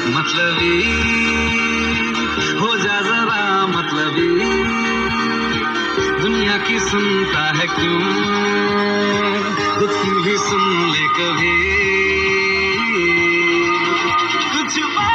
मतलबी हो जा जरा मतलबी, दुनिया की सुनता है क्यों, खुद की भी सुन ले कभी। कुछ